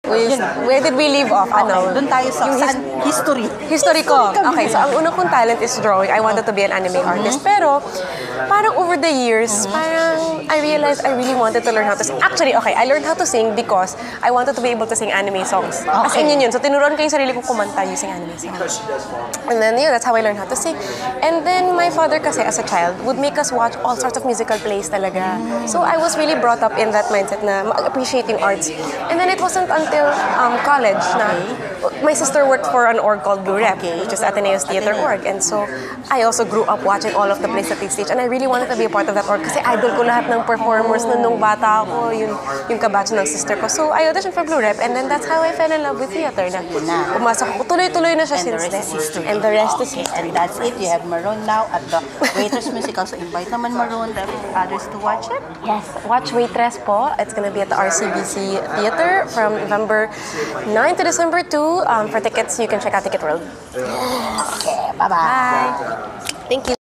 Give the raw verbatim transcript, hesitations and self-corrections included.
We, where did we leave off? Okay, Ano? doon tayo sa Yung his- saan- history. History ko. Okay, so ang unang kong talent is drawing. I wanted to be an anime artist. Pero, parang over the years, parang I realized I really wanted to learn how to sing. Actually, okay, I learned how to sing because I wanted to be able to sing anime songs. As in yun yun. So, tinuruan ko yung sarili kong kumanta using anime songs. And then, yun, that's how I learned how to sing. And then, my father kasi, as a child, would make us watch all sorts of musical plays talaga. So, I was really brought up in that mindset na appreciating arts. And then, it wasn't until um, college na my sister worked for an org called Blue Rep, which is Ateneo's Theater Org. And so, I also grew up watching all of the plays that they stage. And I really wanted to be a part of that org kasi idol ko lahat ng performers nun nung bata ako, yung, yung kabatch ng sister ko. So, I auditioned for Blue Rep and then that's how I fell in love with theater na. Pumasok ako, tuloy-tuloy na siya And the since rest then. is history. And the rest is Okay, history. and that's it. You have Maroon now at the Waitress Musical. So invite naman Maroon, the others to watch it. Yes, watch Waitress po. It's gonna be at the R C B C Theater from November ninth to December second. Um, for tickets, you can check out Ticket World. Okay, bye-bye. Bye! Thank you.